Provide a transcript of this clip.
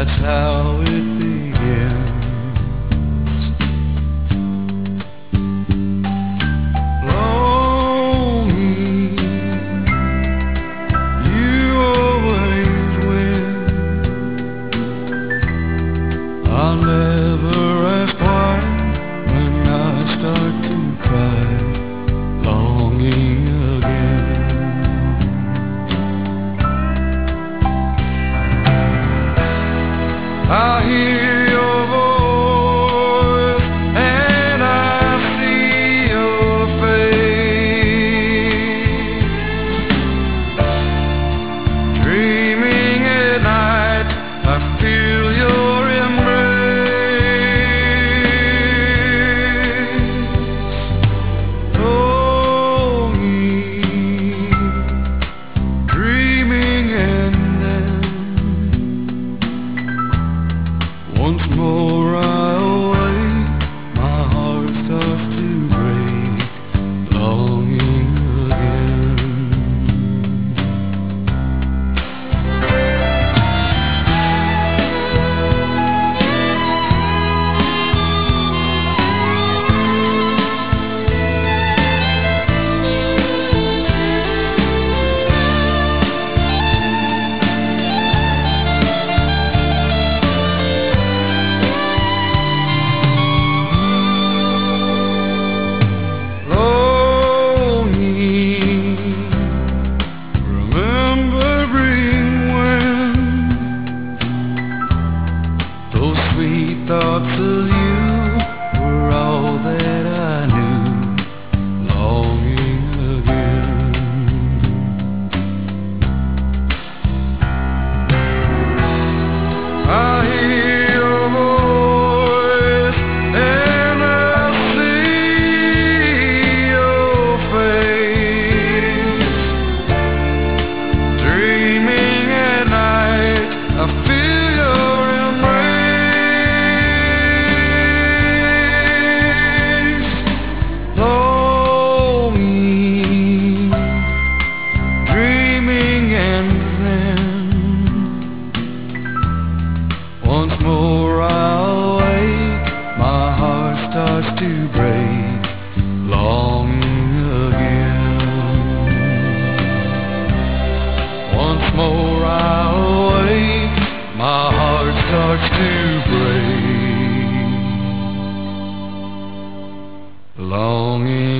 that's how it begins. Longing, you always win. I'll never ask why when I start to cry. Longing again. I hear your voice and I see your face. Dreaming at night, I feel your embrace. Longing, dreaming, and then once more I awake, my heart starts to break, longing again. Those sweet thoughts of you were all that I knew. Longing again. I hear your voice and I see your face. Dreaming at night, I feel your embrace. Longing, dreaming, and then once more I awake, my heart starts to break, longing again. Once more I awake, my heart starts to break, longing